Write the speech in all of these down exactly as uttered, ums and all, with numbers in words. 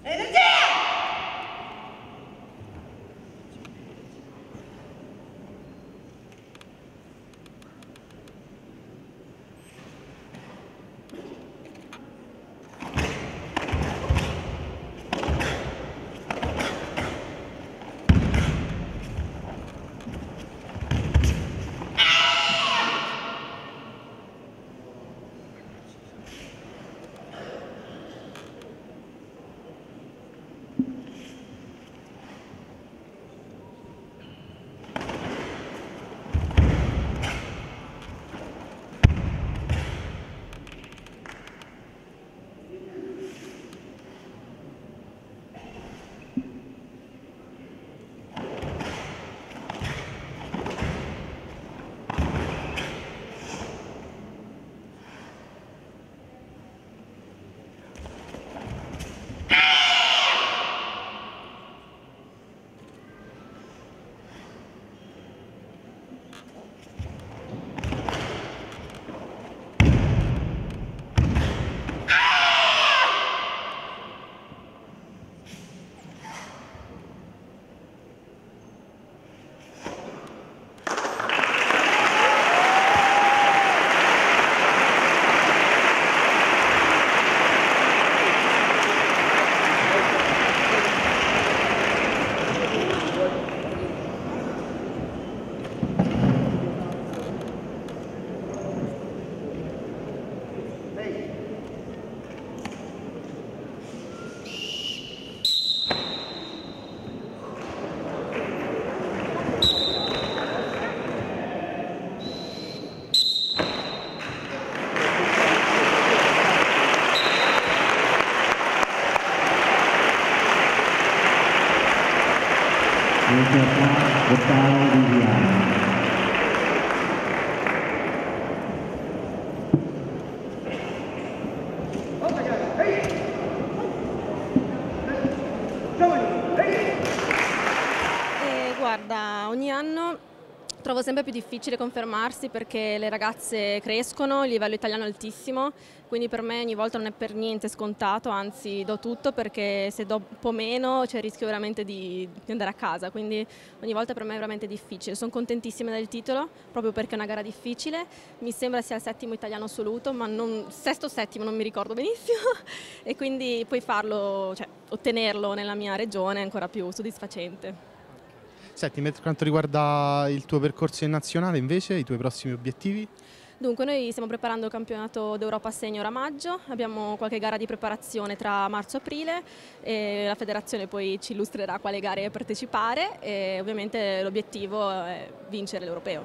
E guarda, ogni anno trovo sempre più difficile confermarsi perché le ragazze crescono, il livello italiano è altissimo, quindi per me ogni volta non è per niente scontato, anzi do tutto perché se do un po' meno c'è il rischio veramente di, di andare a casa, quindi ogni volta per me è veramente difficile. Sono contentissima del titolo proprio perché è una gara difficile, mi sembra sia il settimo italiano assoluto, ma non, sesto o settimo non mi ricordo benissimo e quindi poi farlo, cioè ottenerlo nella mia regione è ancora più soddisfacente. Senti, per quanto riguarda il tuo percorso in nazionale invece, i tuoi prossimi obiettivi? Dunque noi stiamo preparando il campionato d'Europa Senior a maggio, abbiamo qualche gara di preparazione tra marzo e aprile e la federazione poi ci illustrerà quale gare partecipare e ovviamente l'obiettivo è vincere l'europeo.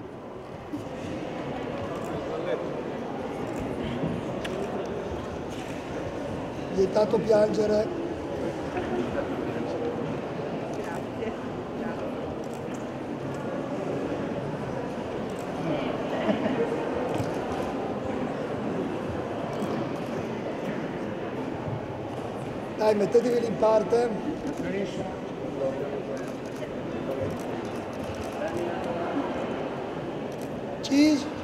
Vietato piangere. Dai, mettetevi lì in parte. Cheese.